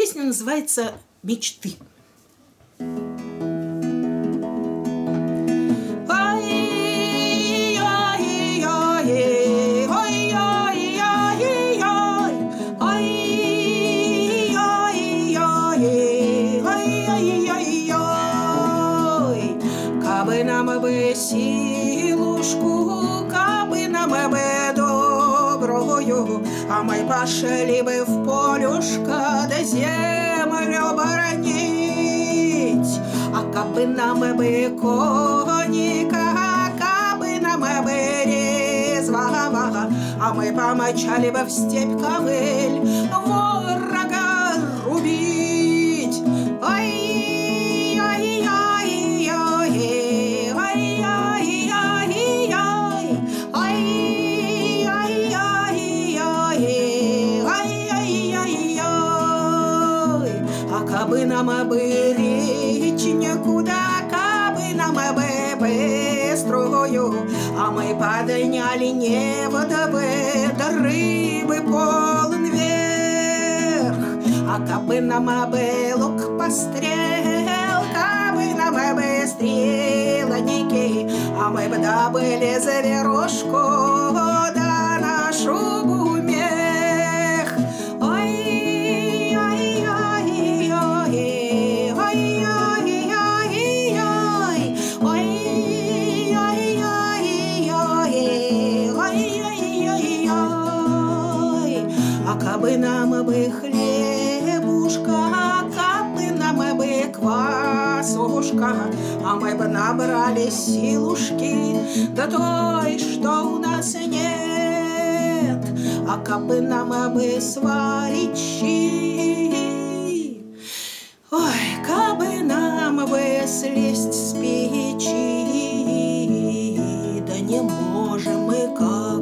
Песня называется «Мечты». Кабы нам бы силушку, кабы нам бы добрую, а мы пошли бы в полюшко, да землю боронить. А кабы нам бы конника, кабы нам бы резвого, а мы помчали бы в степь ковыль ворога рубить. Кабы нам бы речь никуда, кабы нам бы быструю, а мы подняли невода бы, да рыбы полн вверх. А кабы нам бы лук пострел, кабы нам бы стрелоники, а мы бы добыли зверушку, да нашу бумех. А кабы нам бы хлебушка, кабы нам бы квасушка, а мы бы набрали силушки, да той, что у нас нет. А кабы нам бы сварить щи, ой, кабы нам бы слезть с печи, да не можем мы как.